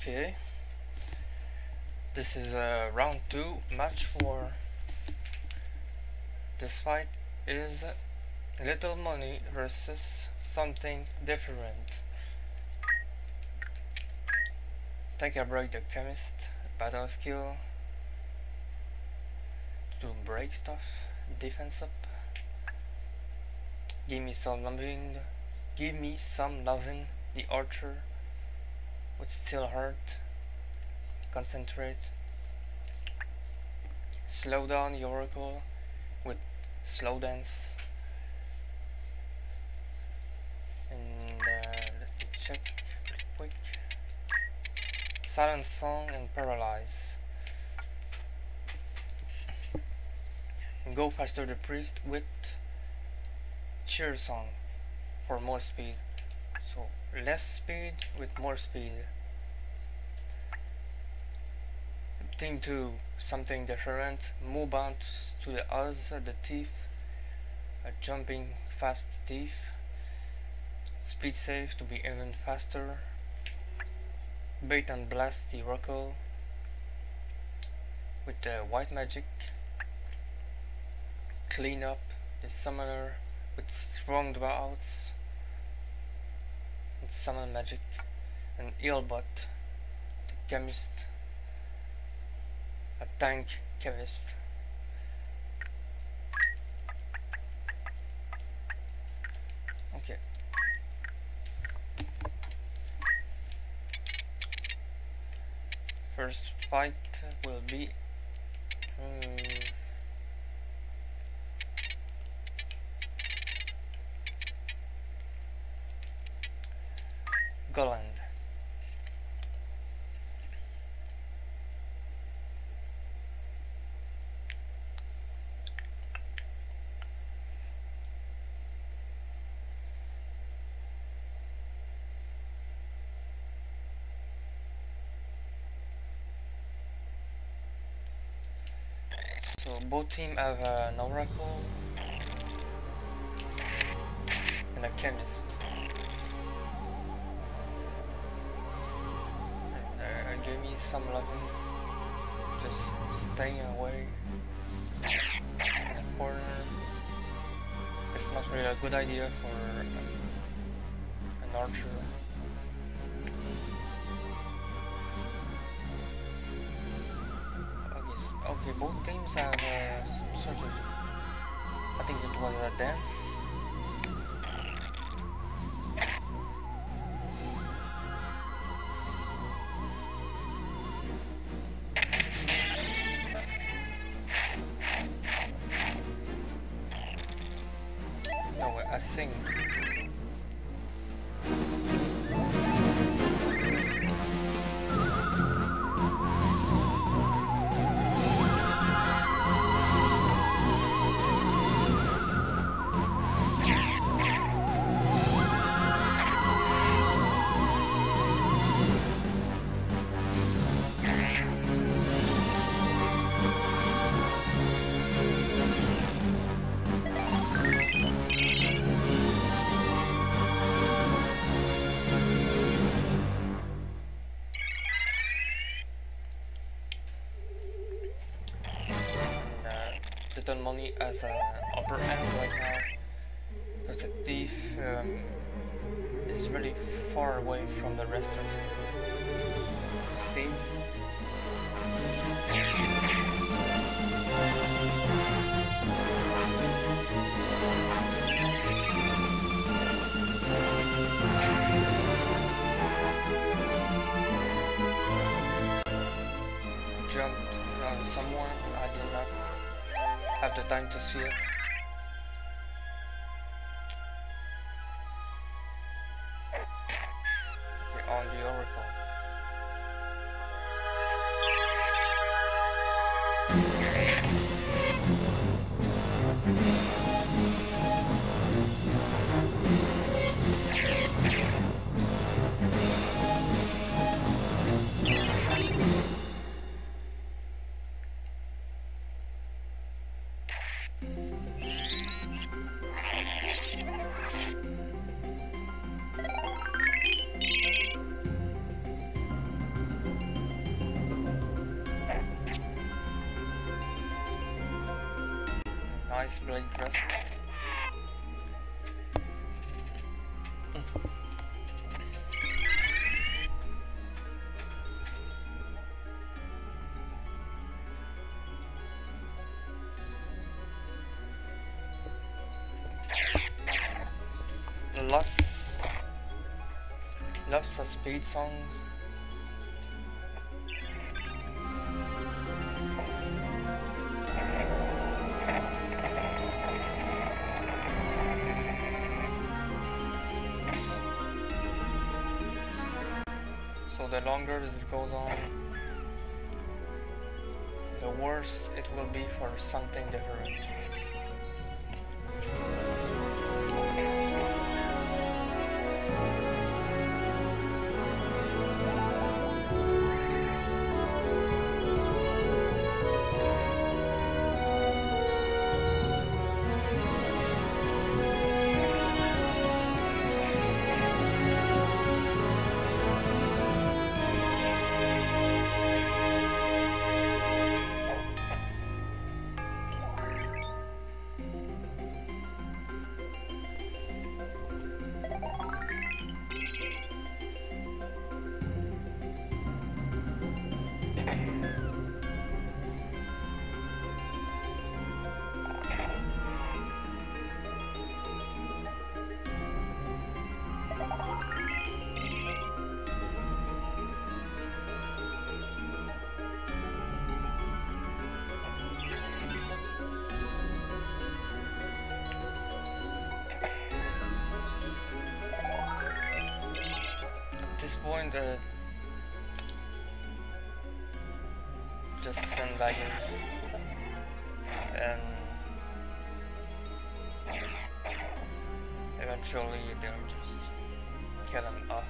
Okay, this is round 2, match 4. This fight is Little Money versus something different. Take a break, the chemist, battle skill to break stuff, defense up. Give me some loving, the archer with still heart. Concentrate. Slow down the oracle with slow dance. And let me check real quick. Silent song and paralyze. And go faster the priest with cheer song for more speed. So less speed with more speed. Team 2, something different. Move on to the Oz, the thief, a jumping fast thief. Speed save to be even faster. Bait and blast the oracle with the white magic. Clean up the summoner with strong droughts and summon magic. And Eelbot, the chemist, a tank chemist. Okay. First fight will be Goland. So both teams have an oracle and a chemist. And give me some loving. Just staying away in the corner. It's not really a good idea for an archer. Okay, both teams have some sort of, I think it was a dance. No, a sing. Little Money as an upper end right now because the thief is really far away from the rest of his team. Jumped on someone, I did not have the time to see it. Okay, on the oracle. Ice Blade Grasp. Lots of speed songs. So the longer this goes on, the worse it will be for something different. Point just send back in, and eventually they'll just kill him off.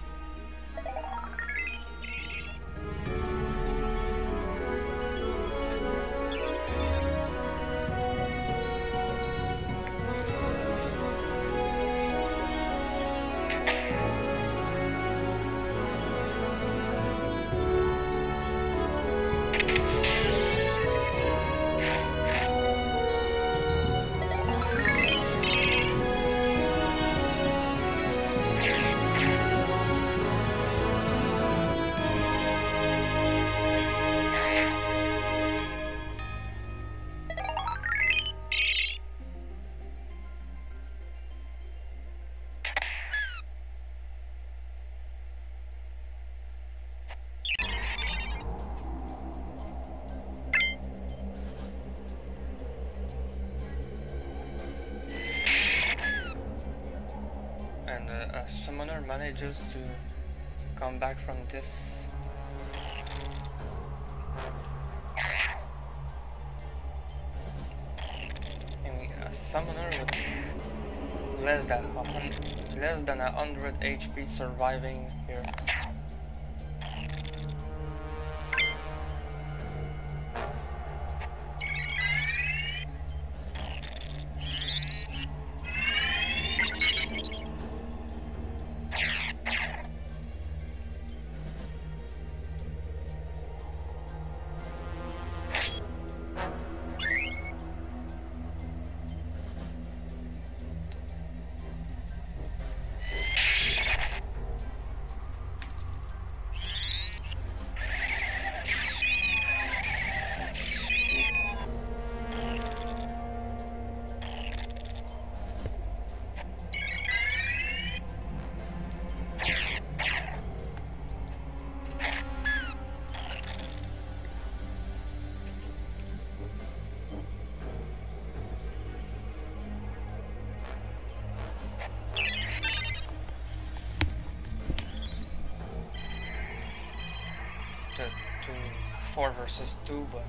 A summoner manages to come back from this. A summoner with less than 100 HP surviving here. To 4 versus 2, but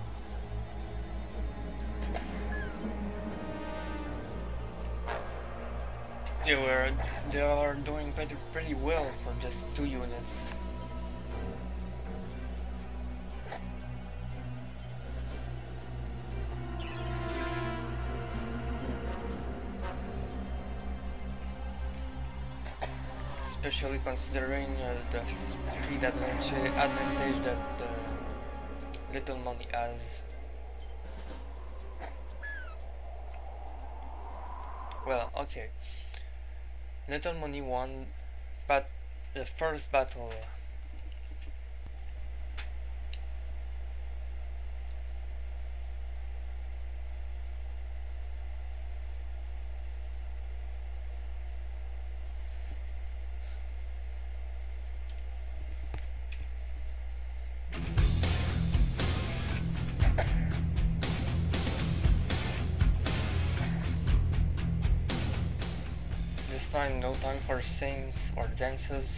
they are doing pretty well for just 2 units. Especially considering the speed advantage that Little Money has. Well, okay. Little Money won, but the first battle. This time, no time for sings or dances.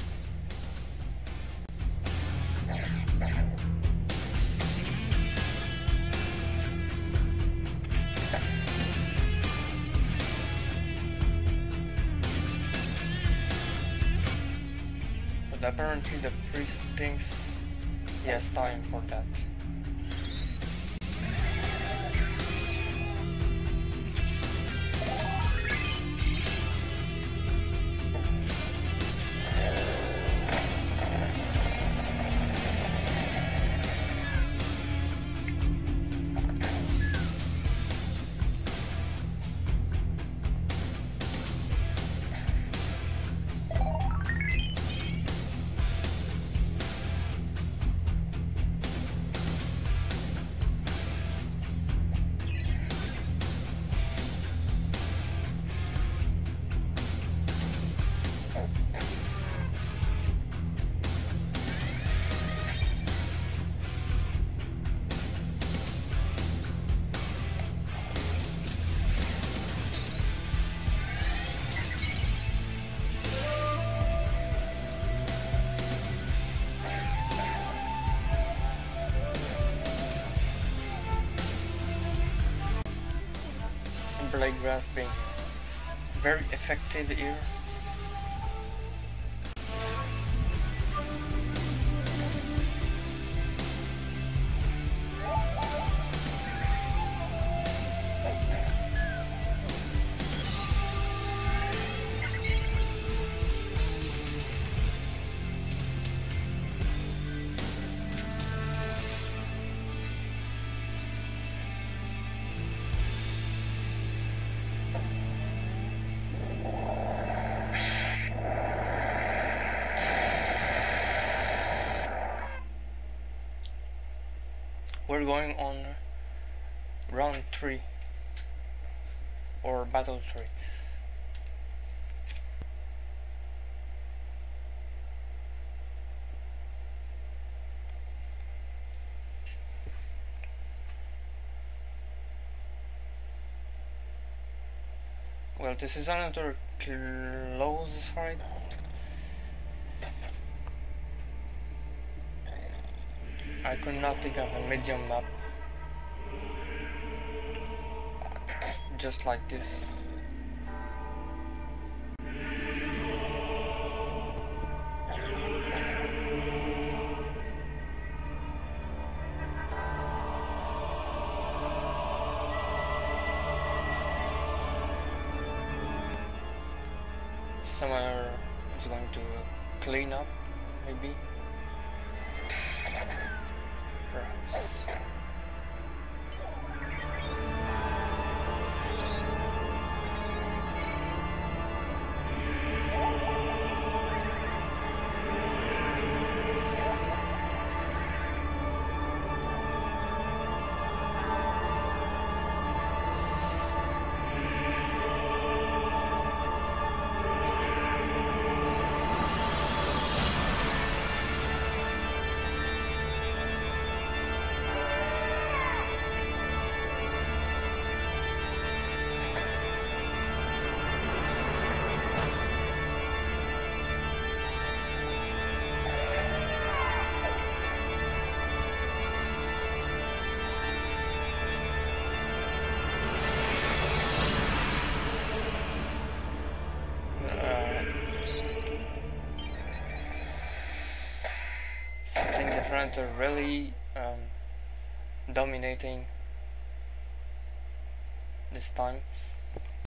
But apparently the priest thinks he has time for that. Blade grasping, very effective here. We're going on round 3 or battle 3. Well, this is another close fight. I could not think of a medium map just like this. Somewhere is going to clean up, maybe. Perhaps. Are really dominating this time.